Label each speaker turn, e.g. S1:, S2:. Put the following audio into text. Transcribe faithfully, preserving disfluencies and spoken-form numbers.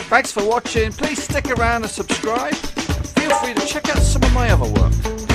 S1: Thanks for watching. Please stick around and subscribe. Feel free to check out some of my other work.